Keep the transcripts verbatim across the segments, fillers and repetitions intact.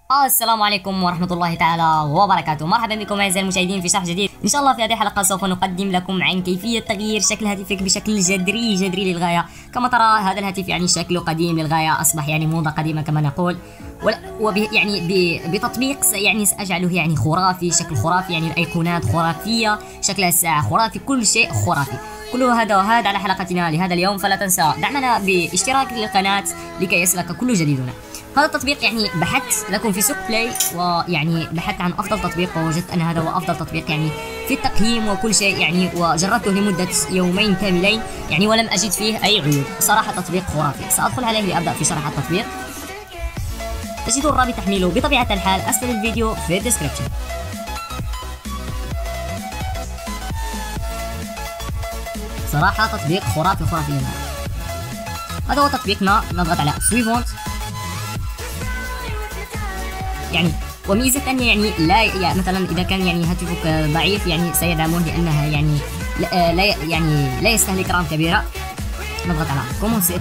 السلام عليكم ورحمة الله تعالى وبركاته. مرحبا بكم أعزائي المشاهدين في شرح جديد. إن شاء الله في هذه الحلقة سوف نقدم لكم عن كيفية تغيير شكل هاتفك بشكل جذري جذري للغاية. كما ترى هذا الهاتف يعني شكله قديم للغاية، أصبح يعني موضة قديمة كما نقول، وب يعني بتطبيق يعني سأجعله يعني خرافي، شكل خرافي، يعني الأيقونات خرافية، شكل الساعة خرافي، كل شيء خرافي. كل هذا وهذا على حلقتنا لهذا اليوم، فلا تنسى دعمنا باشتراك للقناة لكي يصلك كل جديدنا. هذا التطبيق يعني بحثت لكم في سوق بلاي، ويعني بحثت عن افضل تطبيق ووجدت ان هذا هو افضل تطبيق يعني في التقييم وكل شيء يعني، وجربته لمده يومين كاملين يعني ولم اجد فيه اي عيوب. صراحه تطبيق خرافي. سادخل عليه لابدا في شرح التطبيق. تجدون الرابط تحميله بطبيعه الحال اسفل الفيديو في الديسكربشن. صراحه تطبيق خرافي خرافي لنا. هذا هو تطبيقنا. نضغط على سويفونت يعني. وميزة ثانية يعني لا يعني مثلا إذا كان يعني هاتفك ضعيف يعني سيدعمون لأنها يعني لا, لا يعني لا يستهلك رام كبيرة. نضغط على كومونسي.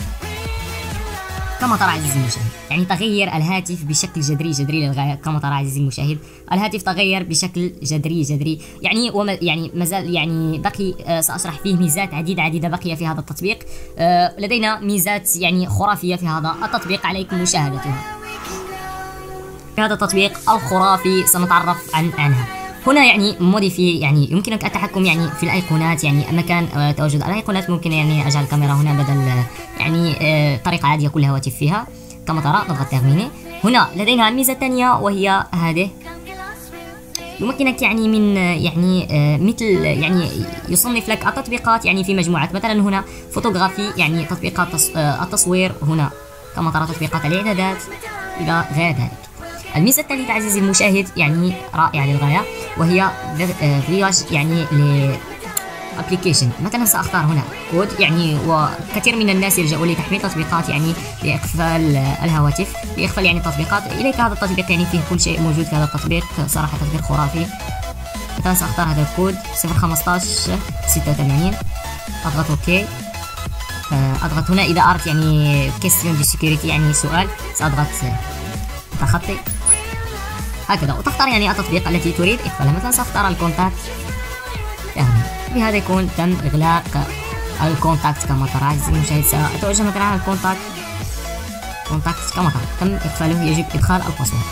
كما ترى عزيزي المشاهد يعني تغير الهاتف بشكل جذري جذري للغاية. كما ترى عزيزي المشاهد الهاتف تغير بشكل جذري جذري يعني، وما يعني مازال يعني بقي آه سأشرح فيه ميزات عديدة عديدة بقية في هذا التطبيق. آه لدينا ميزات يعني خرافية في هذا التطبيق عليكم مشاهدتها. في هذا التطبيق الخرافي سنتعرف عن عنها. هنا يعني موديفي يعني يمكنك التحكم يعني في الايقونات، يعني مكان آه تواجد الايقونات. ممكن يعني اجعل الكاميرا هنا بدل آه يعني آه طريقه عاديه كل هواتف فيها. كما ترى نضغط ترميني. هنا لدينا الميزه الثانيه وهي هذه، يمكنك يعني من يعني آه مثل يعني يصنف لك التطبيقات يعني في مجموعات. مثلا هنا فوتوغرافي يعني تطبيقات آه التصوير، هنا كما ترى تطبيقات الاعدادات الى غير ذلك. الميزة الثالثة عزيزي المشاهد يعني رائعة للغاية، وهي فياج يعني ل ابلكيشن. مثلا سأختار هنا كود يعني، وكثير من الناس يلجؤون لتحميل تطبيقات يعني لإقفال الهواتف، لإقفال يعني التطبيقات. إليك هذا التطبيق يعني فيه كل شيء موجود في هذا التطبيق. صراحة تطبيق خرافي. مثلا سأختار هذا الكود صفر خمسطاش ستة وثمانين. أضغط أوكي. أضغط هنا إذا أردت يعني كيستيون دي سيكوريتي يعني سؤال، سأضغط تخطي هكذا وتختار يعني التطبيق التي تريد إقفالها. مثلا سأختار الكونتاكت يعني. بهذا يكون تم إغلاق الكونتاكت. كما ترى عزيزي المشاهد سأتوجه مثلا على الكونتاكت كونتاكت كما ترى تم إقفاله. يجب إدخال الباسورد.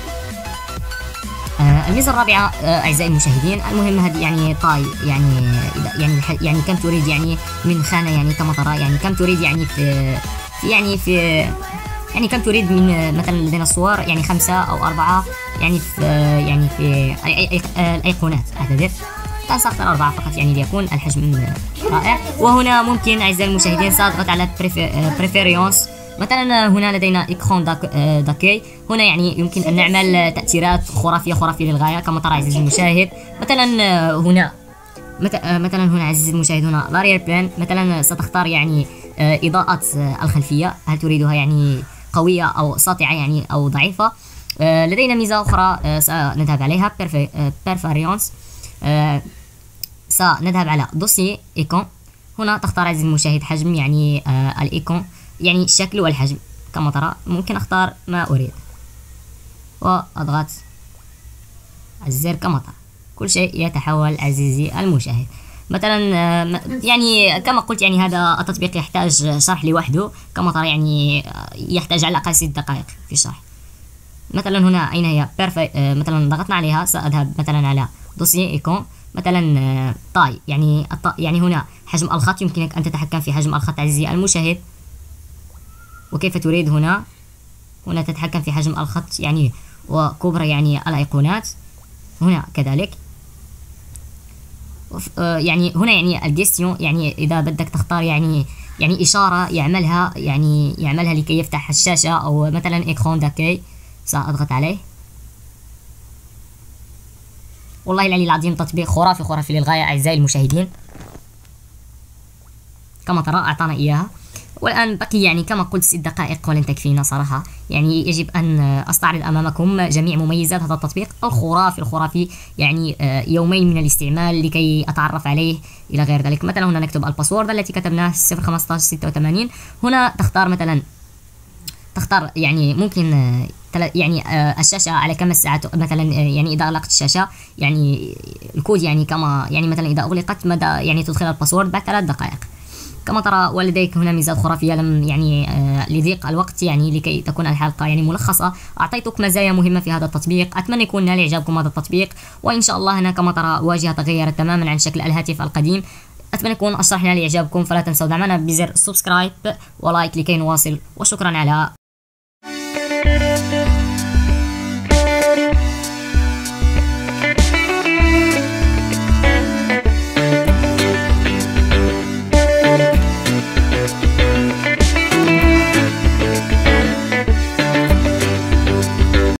آه الميزة الرابعة آه أعزائي المشاهدين المهمة هذه يعني طاي يعني يعني يعني كم تريد يعني من خانة يعني. كما ترى يعني كم تريد يعني في, في يعني في يعني كم تريد من مثلا لدينا الصور يعني خمسة أو أربعة يعني في يعني في الأيقونات. أعتذر سأختار أربعة فقط يعني ليكون الحجم رائع. وهنا ممكن أعزائي المشاهدين سأضغط على بريفيريونس. مثلا هنا لدينا إكران داكي. هنا يعني يمكن أن نعمل تأثيرات خرافية خرافية للغاية. كما ترى عزيزي المشاهد مثلا هنا مثلا هنا عزيزي المشاهد هنا لارير بلان. مثلا ستختار يعني إضاءة الخلفية، هل تريدها يعني قوية أو ساطعة يعني أو ضعيفة. آه لدينا ميزة أخرى آه سنذهب عليها بيرفاريونس. آه سنذهب على دوسي إيكون. هنا تختار عزيزي المشاهد حجم يعني آه الإيكون يعني الشكل والحجم. كما ترى ممكن أختار ما أريد وأضغط الزر. كما ترى كل شيء يتحول عزيزي المشاهد. مثلا يعني كما قلت يعني هذا التطبيق يحتاج شرح لوحده. كما ترى يعني يحتاج على الأقل ست دقائق في الشرح. مثلا هنا أين هي بيرفي. مثلا ضغطنا عليها سأذهب مثلا على دوسي إيكون. مثلا طاي يعني يعني هنا حجم الخط، يمكنك أن تتحكم في حجم الخط عزيزي المشاهد وكيف تريد. هنا هنا تتحكم في حجم الخط يعني وكبر يعني الأيقونات. هنا كذلك يعني هنا يعني الجيستيون يعني إذا بدك تختار يعني يعني إشارة يعملها يعني يعملها لكي يفتح الشاشة، أو مثلا إكران داكي. سأضغط عليه. والله العلي العظيم تطبيق خرافي خرافي للغاية أعزائي المشاهدين. كما ترى أعطانا إياها. والآن بقي يعني كما قلت ست دقائق ولن تكفينا صراحة. يعني يجب أن أستعرض أمامكم جميع مميزات هذا التطبيق الخرافي الخرافي يعني يومين من الاستعمال لكي أتعرف عليه إلى غير ذلك. مثلا هنا نكتب الباسورد التي كتبناه صفر خمسطاش ستة وثمانين. هنا تختار مثلا تختار يعني ممكن يعني آه الشاشه على خمس ساعات مثلا، آه يعني اذا اغلقت الشاشه يعني الكود يعني كما يعني مثلا اذا اغلقت مدى يعني تدخل الباسورد بعد ثلاث دقائق. كما ترى ولديك هنا ميزات خرافية، لم يعني آه لضيق الوقت يعني لكي تكون الحلقة يعني ملخصة أعطيتك مزايا مهمة في هذا التطبيق. أتمنى يكون نال إعجابكم هذا التطبيق، وإن شاء الله هنا كما ترى واجهة تغيرت تماما عن شكل الهاتف القديم. أتمنى يكون الشرح نال إعجابكم، فلا تنسوا دعمنا بزر سبسكرايب ولايك لكي نواصل، وشكرا على